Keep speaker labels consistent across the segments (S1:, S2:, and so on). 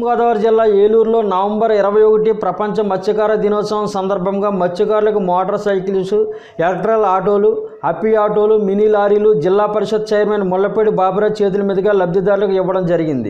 S1: గోదావరి జిల్లా ఏలూరులో నవంబర్ 21 ప్రపంచ మత్స్యకార దినోత్సవం సందర్భంగా మత్స్యకారులకు మోటార్ సైకిల్స్, ఎలక్ట్రికల్ ఆటోలు, అప్పి ఆటోలు, మినీ లారీలు జిల్లా పరిషత్ చైర్మన్ ముళ్లపూడి బాబురాజ్ చేతుల మీదుగా లబ్ధిదారులకు ఇవ్వడం జరిగింది.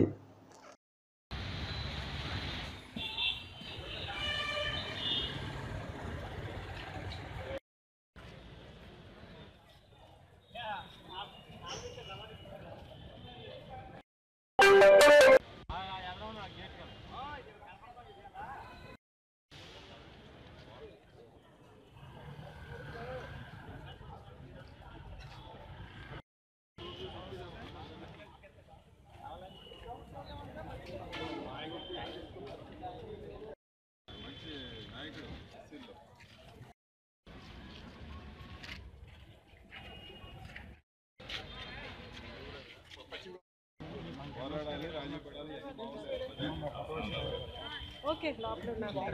S2: ఓకే లోపల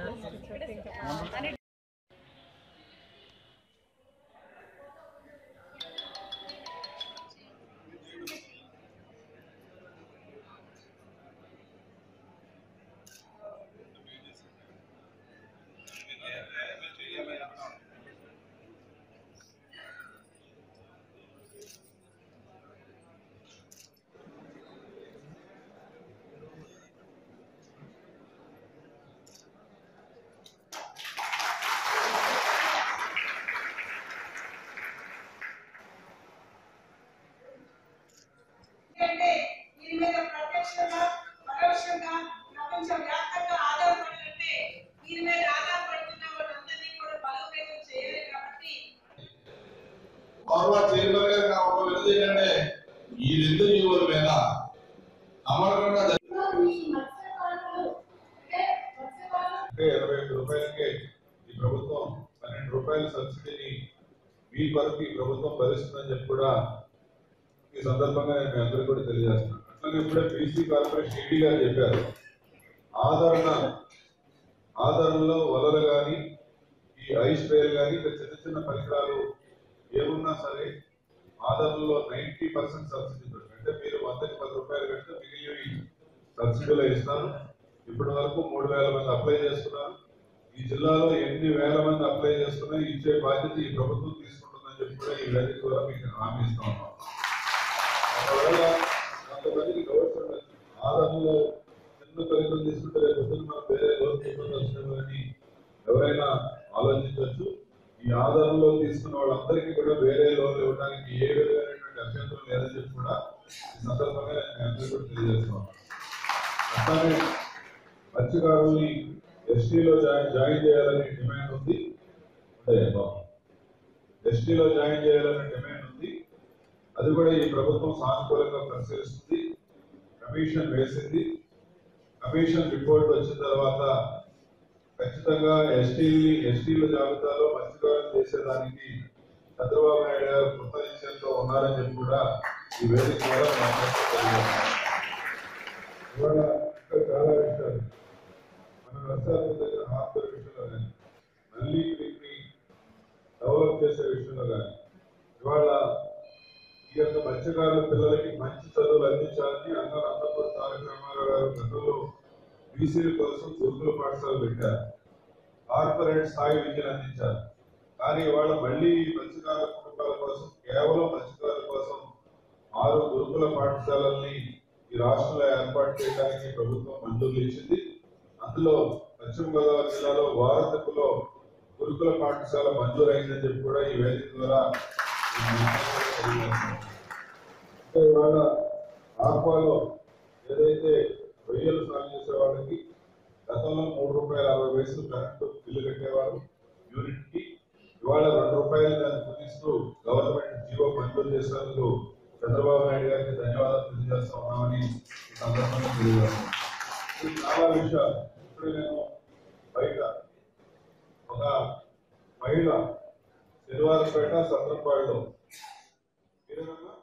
S3: ఈ రెండు జీవుల మీద అమరకంగా 25 రూపాయలకే ఈ ప్రభుత్వం 12 రూపాయల సబ్సిడీని మీ కొరకు ఈ ప్రభుత్వం భరిస్తుందని చెప్పి కూడా ఈ సందర్భంగా నేను మీ అందరికీ కూడా తెలియజేస్తున్నాను. అట్లాగే ఇప్పుడే బీసీ కార్పొరేషన్ ఈడీ గారు చెప్పారు, ఆదరణలో వలలు కానీ ఈ ఐస్ స్ప్రేలు కానీ చిన్న చిన్న పరికరాలు ఏమున్నా సరే ఆధారంలో 90% సబ్సిడీ దొరుకుతుంది. అంటే మీరు 100కి 10 రూపాయలు కడితే మిగిలినవి సబ్సిడీలో ఇస్తారు. ఇప్పటి వరకు 3000 మంది అప్లై చేస్తున్నారు. ఈ జిల్లాలో ఎన్ని వేల మంది అప్లై చేస్తున్నా ఇచ్చే బాధ్యత ఈ ప్రభుత్వం తీసుకుంటుందని చెప్పి కూడా ఈ వేదిక ద్వారా మీకు హామీ ఇస్తా ఉన్నాం. ఒకవేళ కొంతమందికి గవర్నమెంట్ ఆధారంలో చిన్న పరికరం తీసుకుంటే రేపు మనం వేరే లోన్ ఎవరైనా ఆలోచించవచ్చు. ఈ ఆధారంలో తీసుకున్న వాళ్ళందరికీ కూడా వేరే లోన్లు ఇవ్వడానికి ఏ విధమైనటువంటి అభ్యంతరం లేదని చెప్పి కూడా ఈ సందర్భంగా నేను అందరూ కూడా తెలియజేస్తున్నాను. అట్లానే మత్స్యకారుల్ని ఎస్టీలో జాయిన్ చేయాలని డిమాండ్ ఉంది. ఎస్టీలో జాయిన్ చేయాలని డిమాండ్ ఉంది. అది కూడా ఈ ప్రభుత్వం సానుకూలంగా పరిశీలిస్తుంది. కమిషన్ వేసింది. కమిషన్ రిపోర్ట్ వచ్చిన తర్వాత ఖచ్చితంగా ఎస్టీల జాబితాలో మత్స్యకారులు చేసేదానికి చంద్రబాబు నాయుడు గారు కృత నిశ్చయంతో ఉన్నారని చెప్పి కూడా ఈ వేదిక ద్వారా ఇవాళ ఇంకా చాలా విషయాలు మన నర్సాపూర్ దగ్గర హాస్పిటల్ విషయంలో కానీ మళ్ళీ వీటిని డెవలప్ చేసే విషయంలో కానీ ఇవాళ ఈ యొక్క మత్స్యకారుల పిల్లలకి మంచి చదువులు అందించాలని అన్నపూర్ తారక రామారావు గారు గతంలో బీసీల కోసం గురుకుల పాఠశాల పెట్టారు. కార్పొరేట్ స్థాయి విద్యను అందించారు. కానీ ఇవాళ మళ్ళీ మత్స్యకారుల కుటుంబాల కోసం కేవలం మత్స్యకారుల కోసం 6 గురుకుల పాఠశాలల్ని ఈ రాష్ట్రంలో ఏర్పాటు చేయడానికి ప్రభుత్వం మంజూరు ఇచ్చింది. అందులో పశ్చిమ గోదావరి జిల్లాలో వారతకులో గురుకుల పాఠశాల మంజూరైందని చెప్పి కూడా ఈ వేదిక ద్వారా ఇవాళ ఆక్వాలో ఏదైతే రొయ్యలు సాగు చేసే వాళ్ళకి గతంలో ₹3.60 కరెంటు బిల్లు కట్టేవారు యూనిట్ కి. ఇవాళ ₹2 దాన్ని కుదిస్తూ గవర్నమెంట్ జీవో మంజూరు చేసినందుకు చంద్రబాబు నాయుడు గారికి ధన్యవాదాలు తెలియజేస్తా ఉన్నామని ఈ సందర్భంగా తెలియజేస్తాను. చాలా విషయాలు ఇప్పుడు నేను బయట ఒక మహిళ శనివారంపేట సత్రంపాడులో